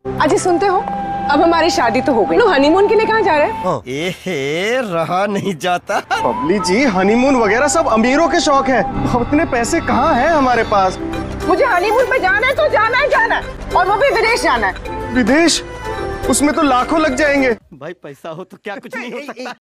अजी सुनते हो, अब हमारी शादी तो हो गई, हनीमून के लिए कहाँ जा रहे हैं? एहे, रहा नहीं जाता। बबली जी, हनीमून वगैरह सब अमीरों के शौक है, उतने पैसे कहाँ हैं हमारे पास। मुझे हनीमून पे जाना है तो जाना है, और वो भी विदेश जाना है। विदेश? उसमें तो लाखों लग जाएंगे। भाई पैसा हो तो क्या कुछ नहीं हो सकता।